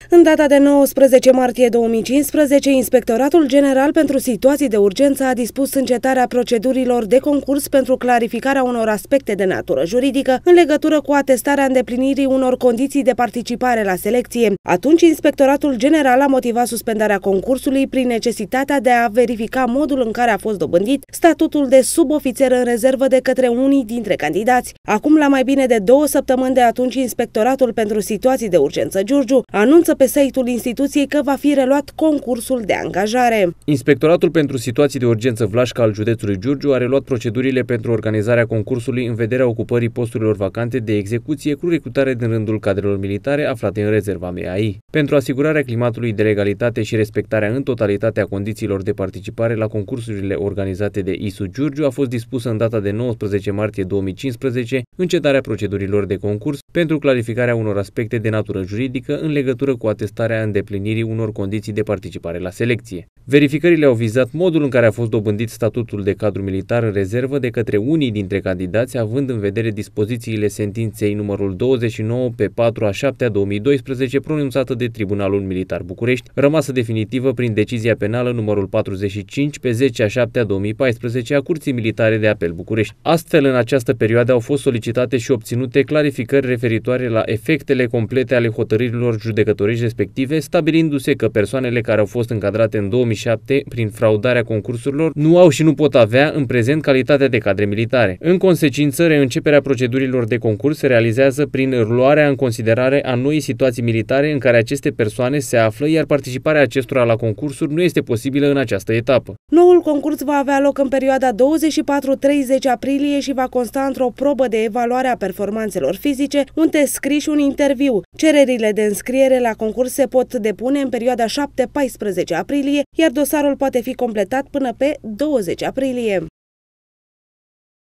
În data de 19 martie 2015, Inspectoratul General pentru Situații de Urgență a dispus încetarea procedurilor de concurs pentru clarificarea unor aspecte de natură juridică în legătură cu atestarea îndeplinirii unor condiții de participare la selecție. Atunci, Inspectoratul General a motivat suspendarea concursului prin necesitatea de a verifica modul în care a fost dobândit statutul de subofițer în rezervă de către unii dintre candidați. Acum, la mai bine de 2 săptămâni de atunci, Inspectoratul pentru Situații de Urgență Giurgiu anunță pe site-ul instituției că va fi reluat concursul de angajare. Inspectoratul pentru Situații de Urgență Vlașca al județului Giurgiu a reluat procedurile pentru organizarea concursului în vederea ocupării posturilor vacante de execuție cu recrutare din rândul cadrelor militare aflate în rezerva MEAI. Pentru asigurarea climatului de legalitate și respectarea în totalitate a condițiilor de participare la concursurile organizate de ISU Giurgiu a fost dispusă în data de 19 martie 2015 încetarea procedurilor de concurs pentru clarificarea unor aspecte de natură juridică în legătură cu atestarea îndeplinirii unor condiții de participare la selecție. Verificările au vizat modul în care a fost dobândit statutul de cadru militar în rezervă de către unii dintre candidați, având în vedere dispozițiile sentinței numărul 29 pe 4/7/2012 pronunțată de Tribunalul Militar București, rămasă definitivă prin decizia penală numărul 45 pe 10/7/2014 a Curții Militare de Apel București. Astfel, în această perioadă au fost solicitate și obținute clarificări referitoare la efectele complete ale hotărârilor judecătorești respective, stabilindu-se că persoanele care au fost încadrate în 2007 prin fraudarea concursurilor nu au și nu pot avea în prezent calitatea de cadre militare. În consecință, reînceperea procedurilor de concurs se realizează prin luarea în considerare a noii situații militare în care aceste persoane se află, iar participarea acestora la concursuri nu este posibilă în această etapă. Noul concurs va avea loc în perioada 24-30 aprilie și va consta într-o probă de evaluare a performanțelor fizice, un test scris și un interviu. Cererile de înscriere la concurs se pot depune în perioada 7-14 aprilie, iar dosarul poate fi completat până pe 20 aprilie.